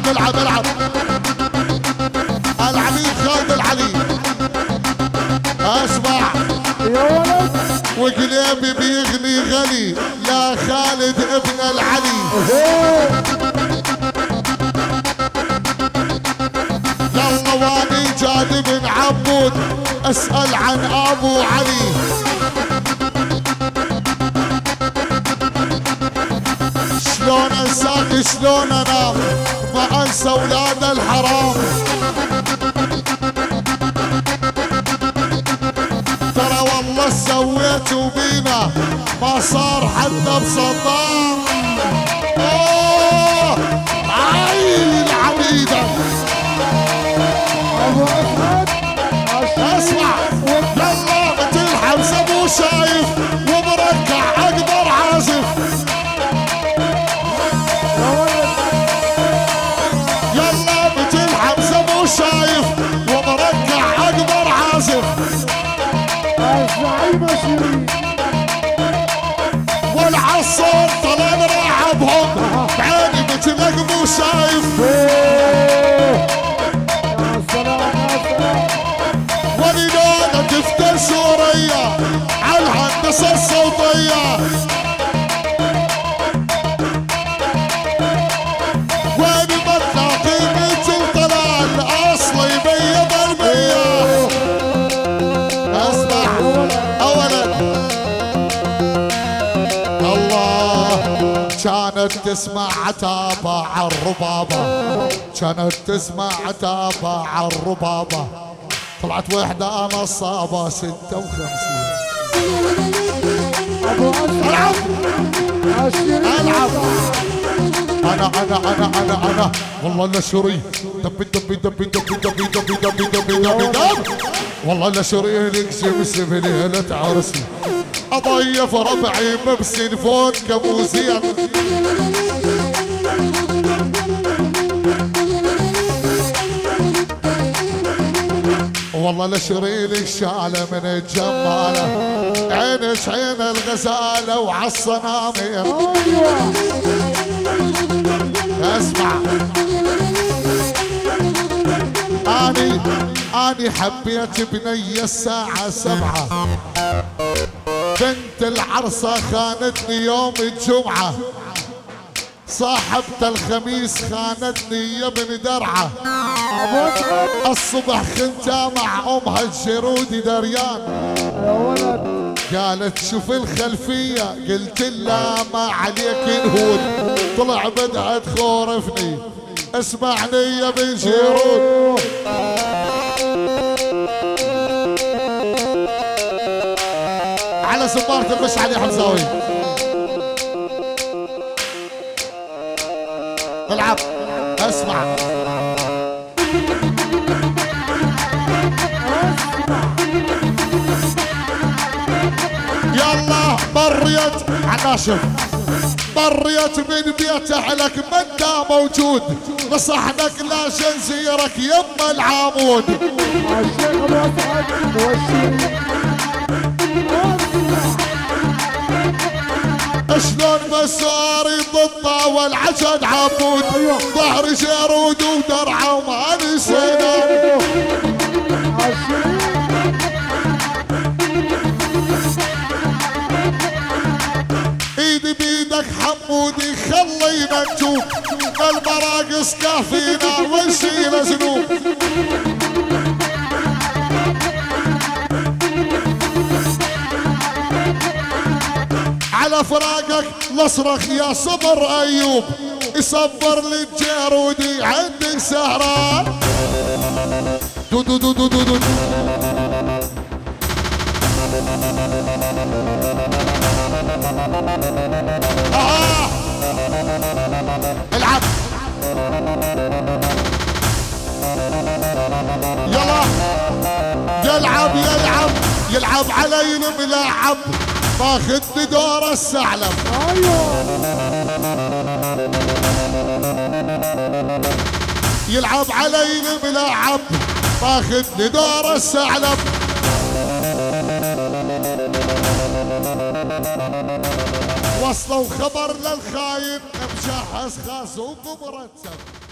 العب العب العبيد خالد العلي. اسمع يا ولد وقلبي بيغلي غلي يا خالد ابن العلي. يلا واني جاد بن عبود اسأل عن ابو علي. شلون انساك شلون انام ما انسى اولاد الحرام. ترى والله سويتوا بينا ما صار حتى بصدام. اوه عيل العبيده. ابو احمد اسمع يلا مثل حمزه مو شايف ومركع اكبر عازف. يلا مثل حمزه مو شايف ومركع اكبر عازف. الزعيم شيرين والعصر طلع نلعبهم بعيني مثلك مو شايف. يا سلام يا سلام ولدونا تفتر سوريا على الهندسه الصوتيه. وين ما تلاقي مثل طلال اصلي بيض المياه. اسمع اولا الله كانت تسمع عتابة عالربابة. كانت تسمع عتابة عالربابة. طلعت وحدة نصابة 56. ابو العب العب انا والله لا شري دب دب دب دب دب دب دب دب دب دب. والله لا شري لك جبس بليلة عرسي. اضيف ربعي مبسن فوق كابوزيا. والله لشري لك شالة من الجمالة. عينك عين الغزالة وعالصنامير. اسمع اني حبيت بنية الساعة 7. بنت العرسة خانتني يوم الجمعة. صاحبة الخميس خانتني يا ابن درعة. الصبح خنتها مع امها الجرودي دريان. يا ولد قالت شوف الخلفية قلت لها ما عليك نهود. طلع بدها تخورفني اسمعني يا بن جيرود. على سبارة المشعل يا حمزاوي. العب اسمع يلا بريت عناشف. بريت من بيته لك من دا موجود. نصحنك لا جنزيرك يما العامود. الشيخ ابو اسعد والشيرين شلون مساري ضده والعجد عبود. ظهر جرود ودرعه وما نسينا. ايدي بيدك حمودي خلينا نشوف المراقص كافينا ونشيل ذنوب. على فراقك نصرخ يا صبر ايوب. يصبر للجارودي عندك سهران. دو دو دو دو دو دو. العب يلا يلعب علي الملاعب. ماخذ دور الثعلب. يلعب علي الملاعب. ماخذ دور الثعلب. وصلوا خبر للخاين مجهز خاص ومرتب.